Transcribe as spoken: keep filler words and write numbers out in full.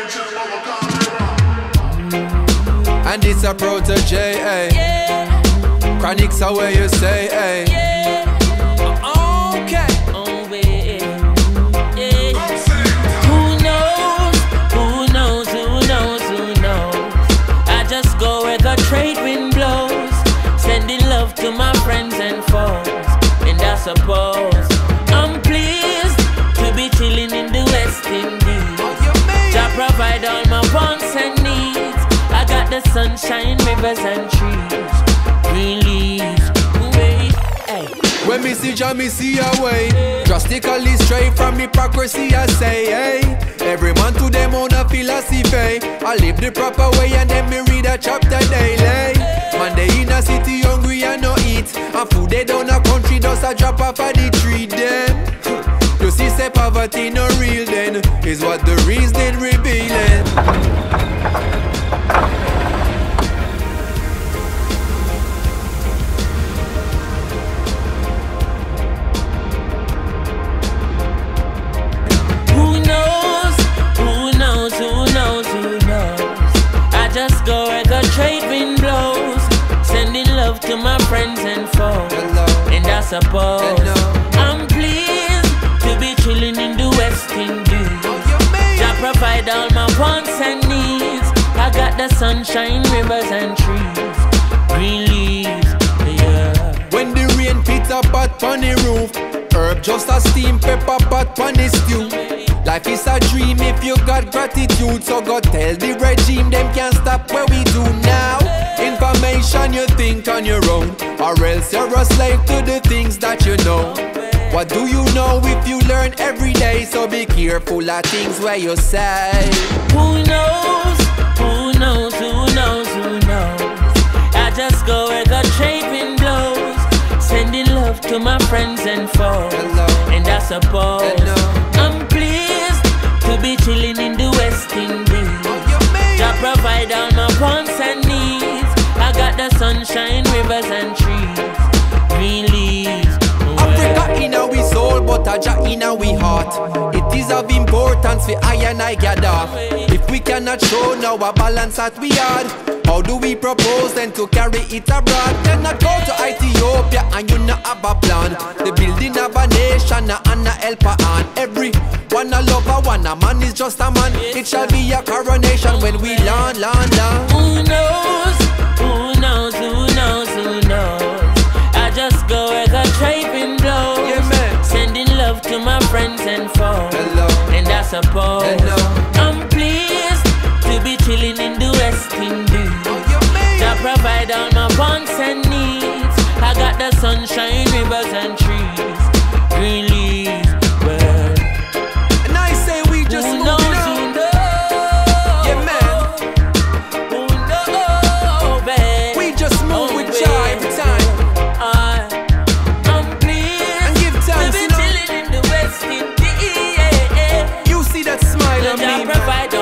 And it's a protege, eh? Yeah. Chronics are where you say, eh? Yeah. Okay. Oh, yeah. Yeah. Who knows? Who knows? Who knows? Who knows? I just go where the trade wind blows, sending love to my friends and foes. And I suppose I'm pleased to be chilling in the West Indies. Jah provide all my wants and needs. I got the sunshine, rivers and trees. Release, wait, hey. When me see Jah, me see a way. Drastically straight from hypocrisy, I say, hey. Every man to them own a philosophy. I live the proper way and then me read a chapter daily. Man, they in a city hungry and no eat. And food they down a country does a drop off of the tree them. You see say poverty no real then, is what the reason revealing. Trade wind blows, sending love to my friends and foes. Hello. And I suppose Hello. I'm pleased to be chilling in the West Indies. Oh, Jah provide all my wants and needs. I got the sunshine, rivers and trees. Green leaves, yeah. When the rain pitter pot on the roof, herb just a steam pepper pot on the stew. Life is a dream if you got gratitude. So go tell the regime them can't stop what we do now. Information you think on your own, or else you're a slave to the things that you know. What do you know if you learn every day? So be careful of things where you say. Who knows? Who knows? Who knows? Who knows? I just go where the trade wind blows, sending love to my friends and foes. Hello. And I suppose Hello. I'm pleased to be chilling in the West Indies. Jah provide all my wants and needs. I got the sunshine, rivers and trees. Green leaves. Africa in our soul, but a Jah in our heart. It is of importance for I and I gather. If we cannot show now a balance that we had, how do we propose then to carry it abroad? Cannot go to Ethiopia and you not have a plan. The building of a nation and a helper on. Every one a lover, one a man is just a man. It shall be a coronation when we land, land, land. Who knows? Who knows? Who knows? Who knows? I just go where the trade wind blows, Yeah, man. sending love to my friends and foes. Hello. And I suppose Hello. I'm pleased to be chilling in the West Indies. Jah provide all my wants and needs. I got the sunshine, rivers and trees. Green leaves, well. And I say we just Who moving knows? on. Who knows? Yeah, man. Who knows, babe? We just move Oh, with Jah every time. I, I'm pleased And give to thanks, be you know. chilling in the West Indies. You see that smile on Jah me, man. provide